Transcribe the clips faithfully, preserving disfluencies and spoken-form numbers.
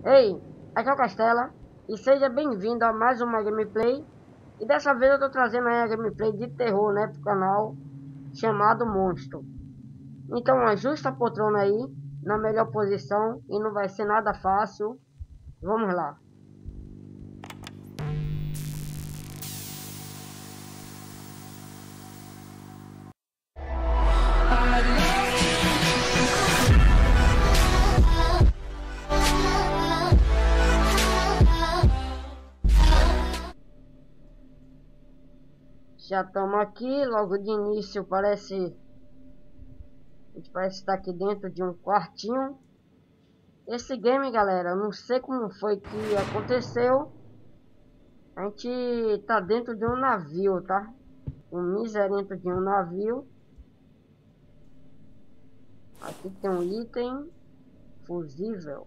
Ei, aqui é o Castela e seja bem-vindo a mais uma gameplay. E dessa vez eu tô trazendo aí a gameplay de terror, né, pro canal, chamado Monstro. Então ajusta a poltrona aí na melhor posição e não vai ser nada fácil. Vamos lá. Já estamos aqui, logo de início parece... A gente parece estar aqui dentro de um quartinho. Esse game, galera, eu não sei como foi que aconteceu. A gente tá dentro de um navio, tá? Um miserento de um navio. Aqui tem um item fusível.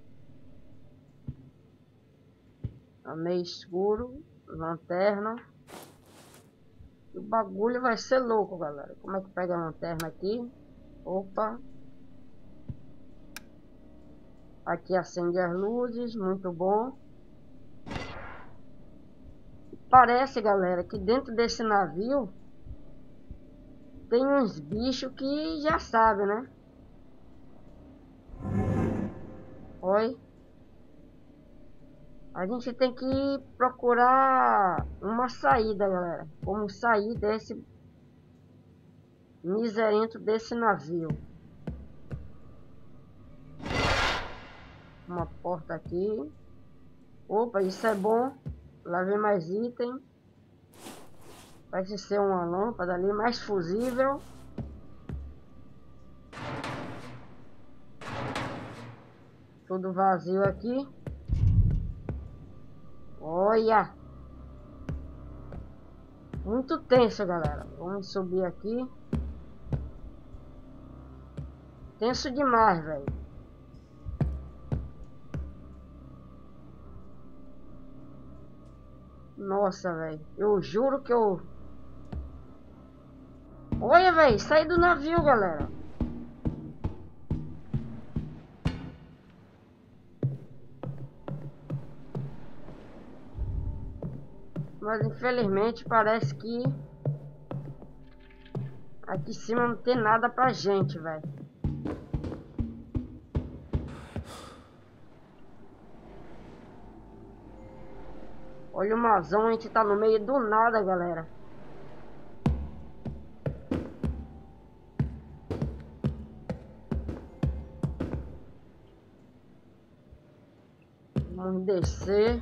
É meio escuro. Lanterna. O bagulho vai ser louco, galera. Como é que pega a lanterna aqui? Opa. Aqui acende as luzes. Muito bom. Parece, galera, que dentro desse navio tem uns bichos que já sabem, né? Oi. A gente tem que procurar uma saída, galera. Como sair desse miserento desse navio. Uma porta aqui. Opa, isso é bom. Lá vem mais item. Parece ser uma lâmpada ali, mais fusível. Tudo vazio aqui. Olha! Muito tenso, galera. Vamos subir aqui. Tenso demais, velho. Nossa, velho. Eu juro que eu... Olha, velho. Saí do navio, galera. Mas infelizmente parece que aqui em cima não tem nada pra gente, velho. Olha o mazão, a gente tá no meio do nada, galera. Vamos descer.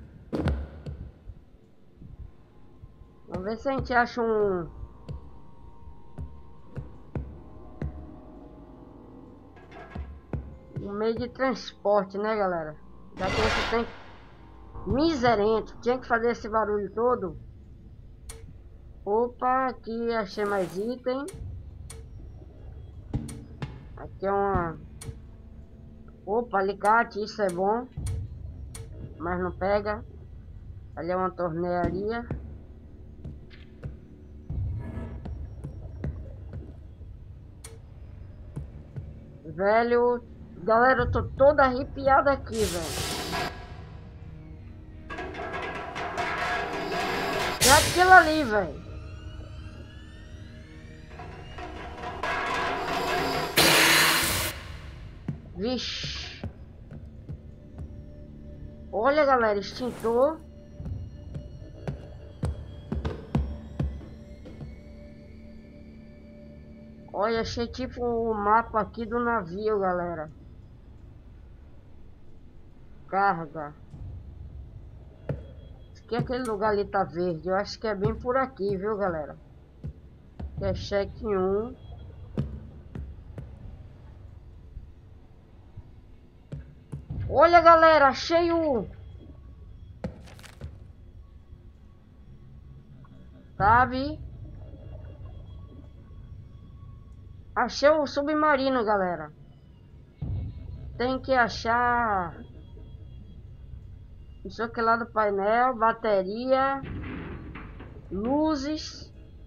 Vamos ver se a gente acha um... um meio de transporte, né, galera? Já que a gente tem... Miserento, tinha que fazer esse barulho todo. Opa, aqui achei mais item. Aqui é uma... Opa, alicate, isso é bom. Mas não pega. Ali é uma tornearia. Velho, galera, eu tô toda arrepiada aqui, velho. É aquilo ali, velho. Vixe. Olha, galera, extintor. Olha, achei tipo o mapa aqui do navio, galera. Carga. Acho que aquele lugar ali tá verde. Eu acho que é bem por aqui, viu, galera? Que é cheque um. Olha, galera, achei o... Sabe? Achei o submarino, galera. Tem que achar... Isso aqui lá do painel, bateria, luzes.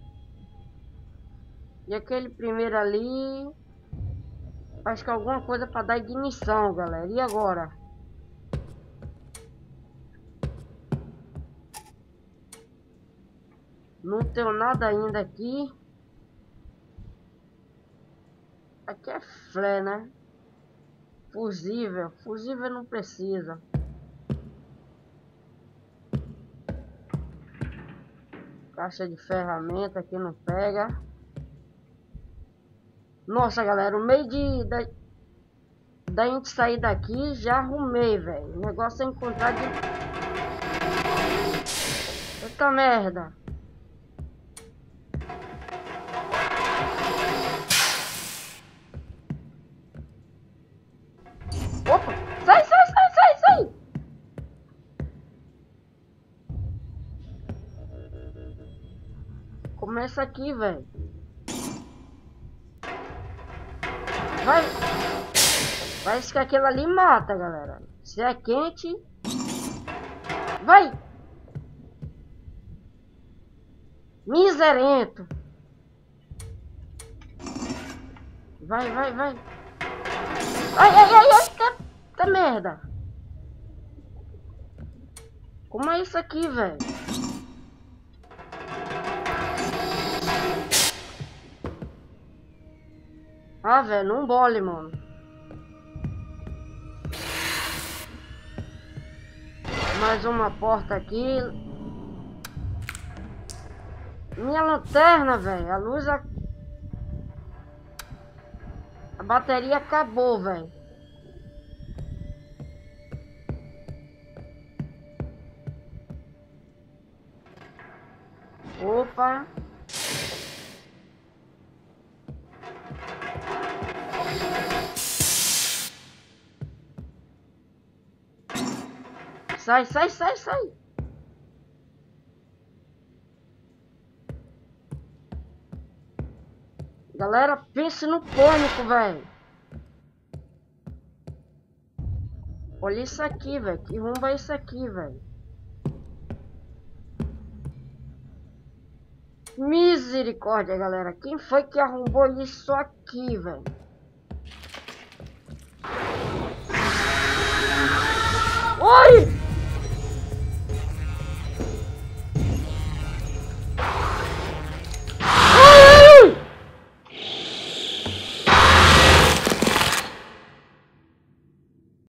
E aquele primeiro ali... Acho que é alguma coisa para dar ignição, galera. E agora? Não tenho nada ainda aqui. Aqui é flare, né? Fusível. Fusível não precisa. Caixa de ferramenta aqui não pega. Nossa, galera, o meio de da, da gente sair daqui já arrumei, velho. O negócio é encontrar de... Eita merda. Opa! Sai, sai, sai, sai, sai! Começa aqui, velho. Vai! Parece que aquilo ali mata, galera. Se é quente... Vai! Miserento! Vai, vai, vai! Ai, ai, ai, ai! Tá, tá merda! Como é isso aqui, velho? Ah, velho, não bole, mano. Mais uma porta aqui. Minha lanterna, velho. A luz... A... a bateria acabou, velho. Opa. Sai, sai, sai, sai. Galera, pense no pânico, velho. Olha isso aqui, velho. Que rumba é isso aqui, velho? Misericórdia, galera. Quem foi que arrombou isso aqui, velho? Oi!